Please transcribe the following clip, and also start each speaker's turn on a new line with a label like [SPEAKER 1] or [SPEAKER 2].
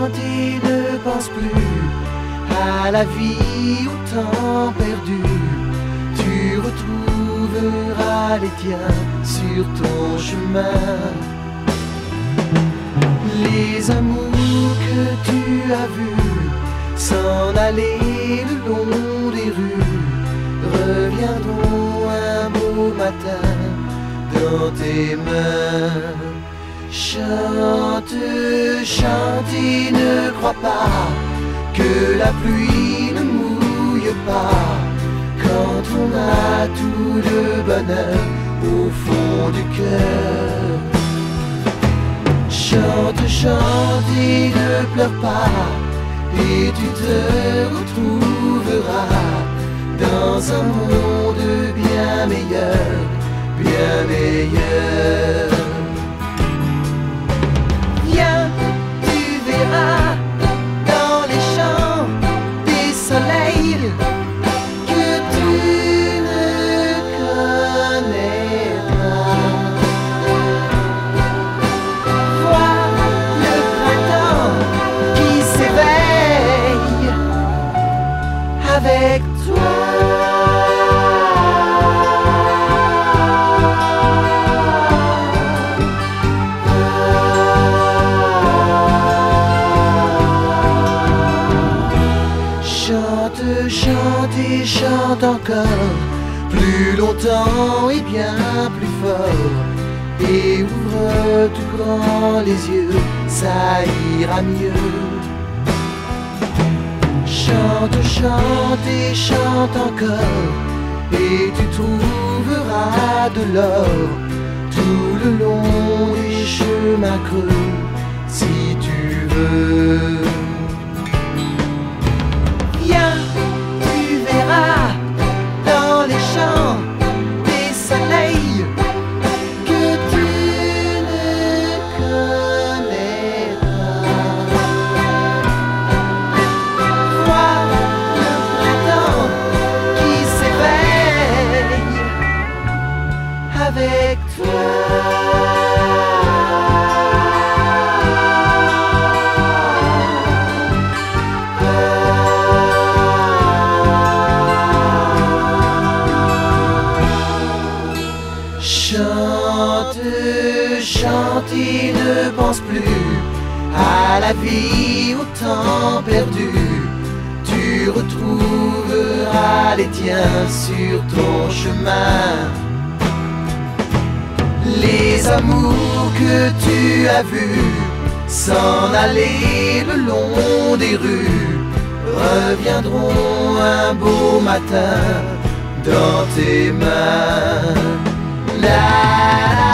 [SPEAKER 1] chanter, ne pense plus à la vie, au temps perdu. Tu retrouveras les tiens sur ton chemin. Les amours que tu as vus s'en aller le long des rues reviendront un beau matin dans tes mains. Chante, chante et ne crois pas que la pluie ne mouille pas quand on a tout le bonheur au fond du cœur. Chante, chante et ne pleure pas, et tu te retrouveras dans un monde bien meilleur, bien meilleur. Viens, tu verras dans les champs des soleils que tu ne connais pas. Vois le printemps qui s'éveille avec toi. Chante, chante et chante encore, plus longtemps et bien plus fort. Et ouvre tout grand les yeux, ça ira mieux. Chante, chante et chante encore, et tu trouveras de l'or tout le long des chemins creux, si tu veux. Viens, tu verras dans les champs des soleils que tu ne connais pas. Vois le printemps qui s'éveille avec toi. Chante, chante et ne pense plus à la vie, au temps perdu. Tu retrouveras les tiens sur ton chemin. Les amours que tu as vus s'en aller le long des rues reviendront un beau matin dans tes mains. La